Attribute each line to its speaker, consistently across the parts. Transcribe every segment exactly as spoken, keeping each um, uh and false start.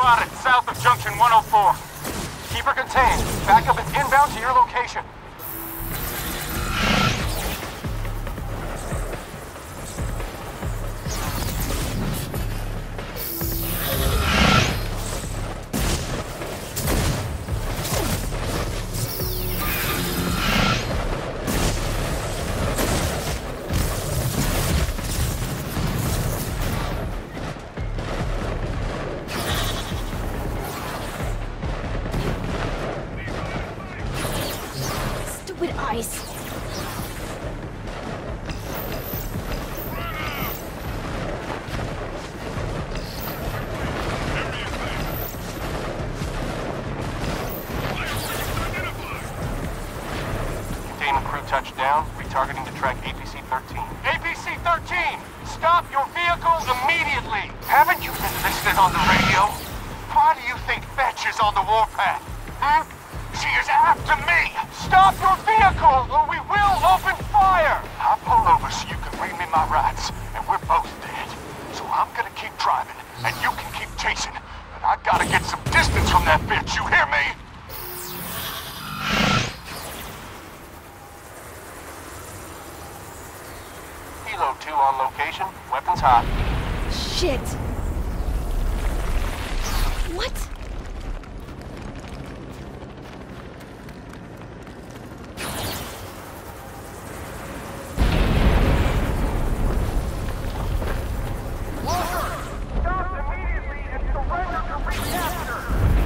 Speaker 1: spotted south of Junction one oh four. Keep her contained. Backup is inbound to your location. Touchdown, retargeting to track A P C thirteen. A P C thirteen! Stop your vehicle immediately! Haven't you been listening on the radio? Why do you think Fetch is on the warpath? Hmm? She is after me! Stop your vehicle or we will open fire! I'll pull over so you can read me my rights, and we're both dead. So I'm gonna keep driving, and you can keep chasing. But I gotta get some distance from that bitch, you hear me? Kilo two on location. Weapons hot.
Speaker 2: Shit! What?
Speaker 1: Walker! Stop immediately and surrender to recapture!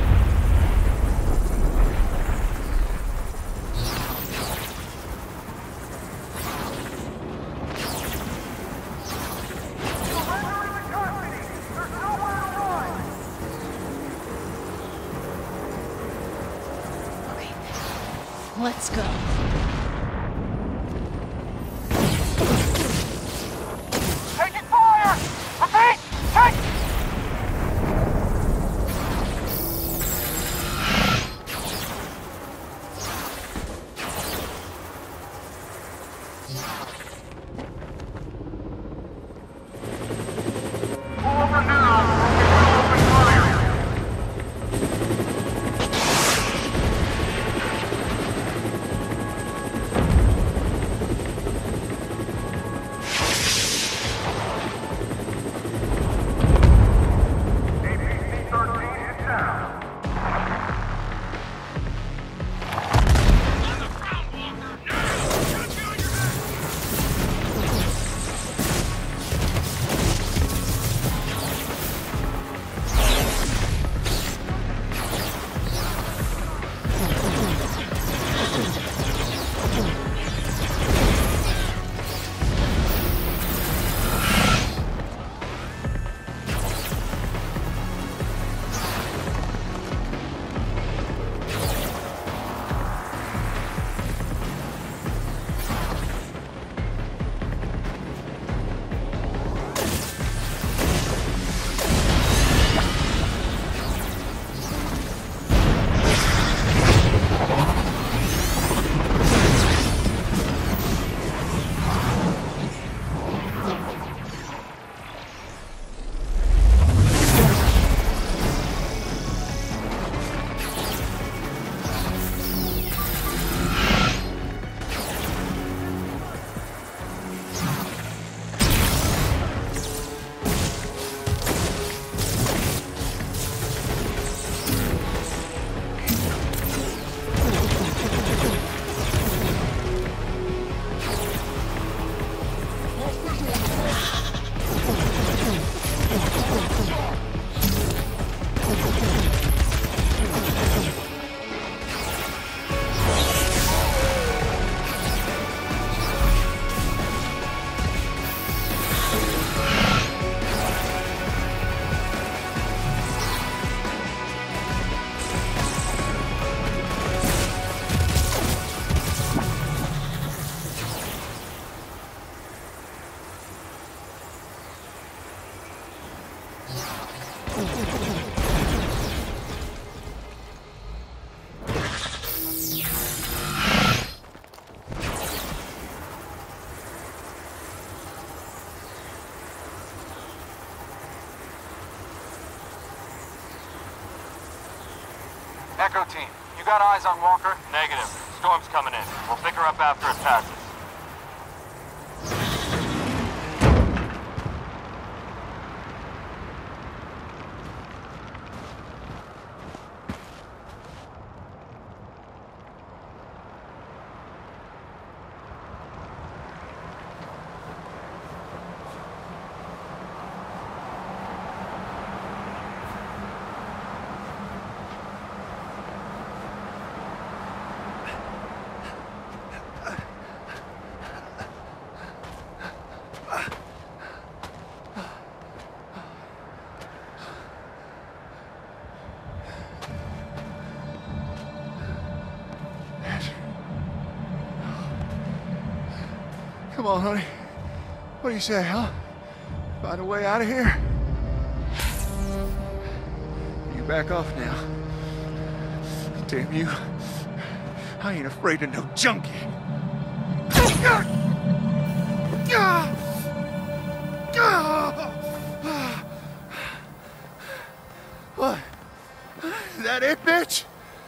Speaker 2: Let's go.
Speaker 1: Taking fire! Repeat! Take! Over now! Open fire! Echo team, you got eyes on Walker? Negative. Storm's coming in. We'll pick her up after it passes.
Speaker 3: Come on, honey. What do you say, huh? Find a way out of here? You back off now. Damn you. I ain't afraid of no junkie. What? Is that it, bitch?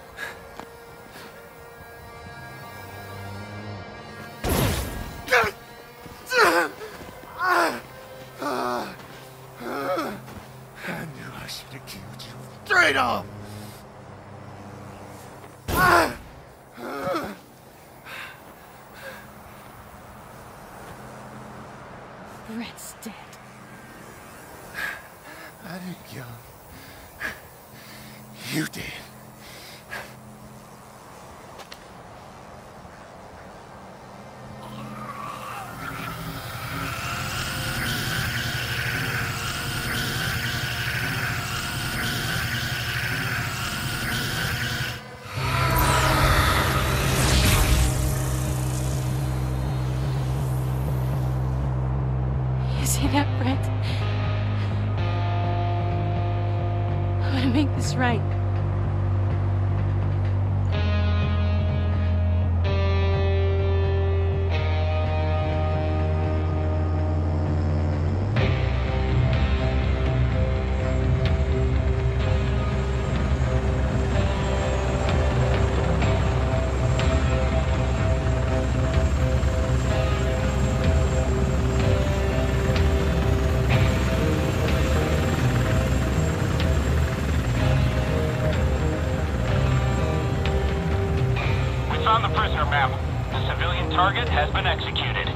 Speaker 3: I knew I should have killed you straight off.
Speaker 2: Brett's dead.
Speaker 3: I didn't kill him. You did.
Speaker 2: You see that, Brett? I'm gonna make this right.
Speaker 4: Found the prisoner, ma'am. The civilian target has been executed.